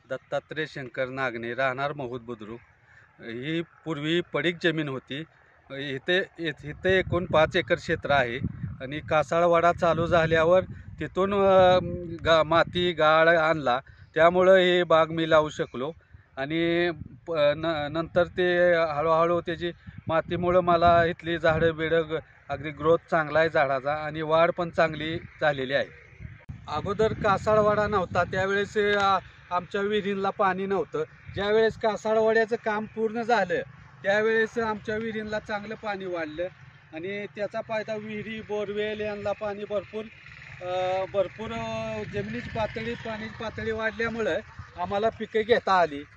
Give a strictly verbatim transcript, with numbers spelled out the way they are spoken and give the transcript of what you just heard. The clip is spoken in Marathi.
दत्तात्रय शंकर नागणे, राहणार महूद बुद्रुक. ही पूर्वी पडीक जमीन होती. इथे इथे एकूण पाच एकर क्षेत्र आहे आणि कासाळवाडा चालू झाल्यावर तिथून गा माती गाळ आणला, त्यामुळं ही बाग मी लावू शकलो. आणि न नंतर ते हळूहळू त्याची मातीमुळं मला इथली झाडं बिडं अगदी ग्रोथ चांगला आहे झाडाचा आणि वाढ पण चांगली झालेली आहे. अगोदर कासाळवाडा नव्हता, त्यावेळेस आमच्या विहिरींना पाणी नव्हतं. ज्यावेळेस कासाळवाड्याचं काम पूर्ण झालं त्यावेळेस आमच्या विहिरींना चांगलं पाणी वाढलं आणि त्याचा फायदा विहिरी बोरवेल यांना पाणी भरपूर भरपूर जमिनीची पातळी पाण्याची पातळी वाढल्यामुळं आम्हाला पिके घेता आली.